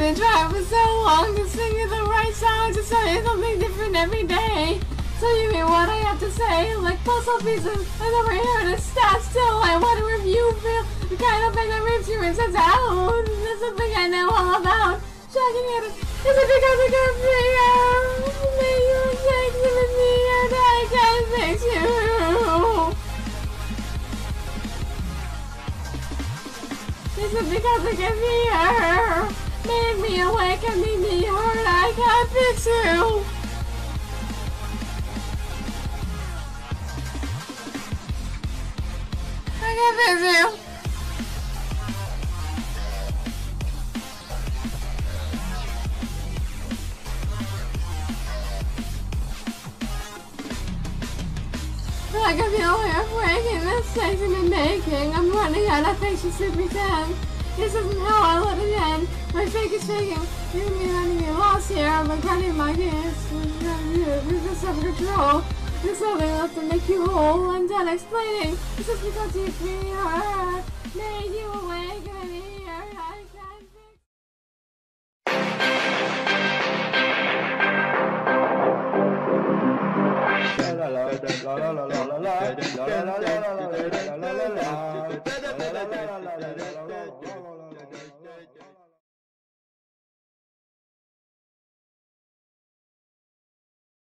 to try for so long to sing you the right songs, to tell you something different every day. So you hear what I have to say, like puzzle pieces. I never heard it stop still. I wonder if you feel the kind of thing that rips you and says out. There's something I know all about. Shocking it. Is it because I got free out? Make you sex with me and I can't fix you. Is it because I get fear? Made me awake and made me hurt. I can't fix you. I can't fix you. I can feel her breaking, the mistakes I've been making. I'm running out of patience to pretend. This isn't how I let it end. My fake is shaking. You're letting me lost here. I'm regretting my gifts. This is self-control. There's something left to make you whole. I'm done explaining. This is because you feel hurt. Made you